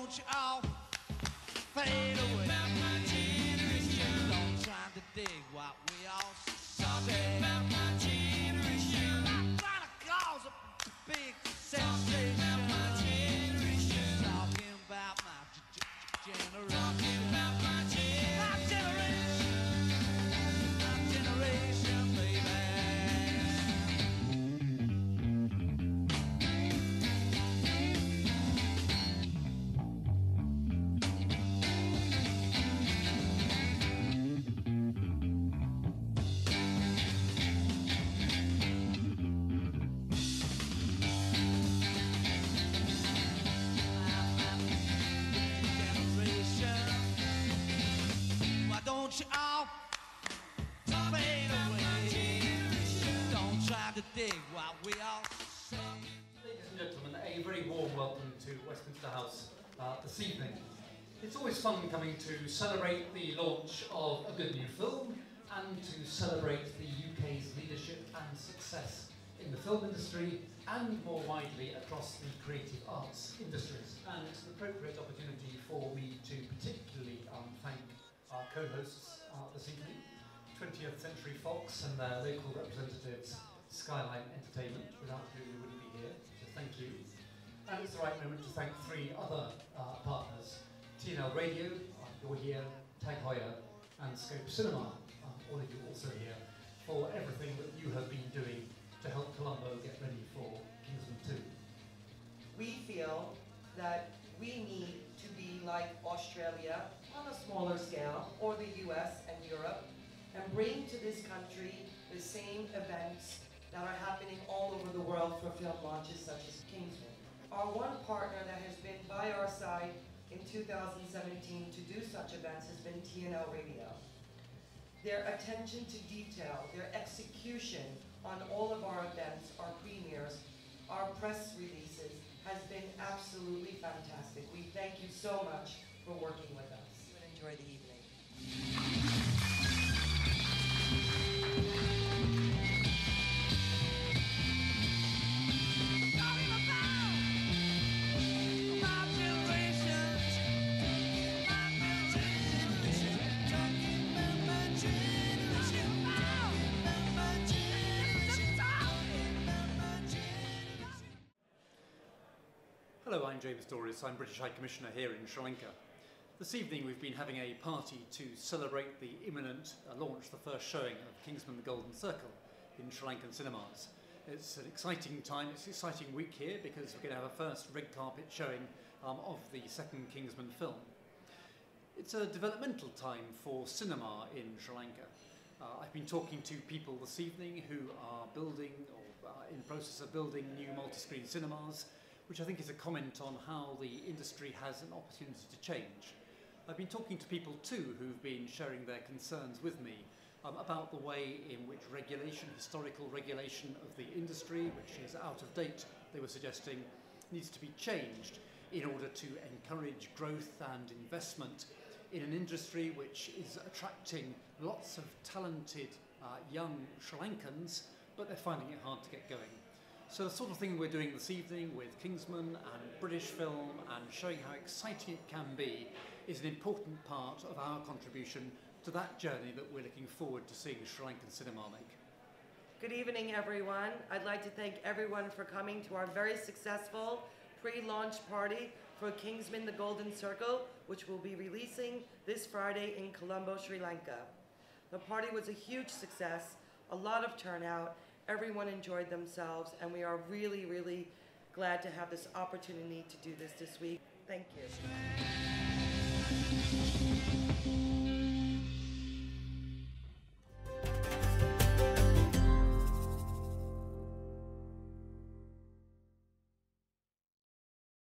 don't you all fade away? Don't try to dig what we all say. Not trying to cause a big sensation. Talking about my generation. My generation, baby. Don't you all fade away? Don't try to dig what we all say. Ladies and gentlemen, a very warm welcome to Westminster House this evening. It's always fun coming to celebrate the launch of a good new film and to celebrate the UK's leadership and success in the film industry and more widely across the creative arts industries. And it's an appropriate opportunity for me to particularly thank our co-hosts this evening, 20th Century Fox and their local representatives, Skyline Entertainment, without whom we wouldn't be here, so thank you. And it's the right moment to thank three other partners, TNL Radio, you're here, Tag Heuer, and Scope Cinema, all of you also here, for everything that you have been doing to help Colombo get ready for Kingsman 2. We feel that we need to be like Australia on a smaller scale, or the US and Europe, and bring to this country the same events that are happening all over the world for film launches such as Kingsman. Our one partner that has been by our side in 2017 to do such events has been TNL Radio. Their attention to detail, their execution on all of our events, our premieres, our press releases, has been absolutely fantastic. We thank you so much for working with us. And enjoy the evening. Hello, I'm James Dauris. I'm British High Commissioner here in Sri Lanka. This evening we've been having a party to celebrate the imminent launch, the first showing of Kingsman: The Golden Circle in Sri Lankan cinemas. It's an exciting time, it's an exciting week here because we're going to have a first red carpet showing of the second Kingsman film. It's a developmental time for cinema in Sri Lanka. I've been talking to people this evening who are building or in the process of building new multi-screen cinemas, which I think is a comment on how the industry has an opportunity to change. I've been talking to people too who've been sharing their concerns with me about the way in which regulation, historical regulation of the industry, which is out of date, they were suggesting, needs to be changed in order to encourage growth and investment in an industry which is attracting lots of talented young Sri Lankans, but they're finding it hard to get going. So the sort of thing we're doing this evening with Kingsman and British film and showing how exciting it can be is an important part of our contribution to that journey that we're looking forward to seeing Sri Lankan cinema make. Good evening, everyone. I'd like to thank everyone for coming to our very successful pre-launch party for Kingsman: The Golden Circle, which will be releasing this Friday in Colombo, Sri Lanka. The party was a huge success, a lot of turnout, everyone enjoyed themselves, and we are really, really glad to have this opportunity to do this week. Thank you.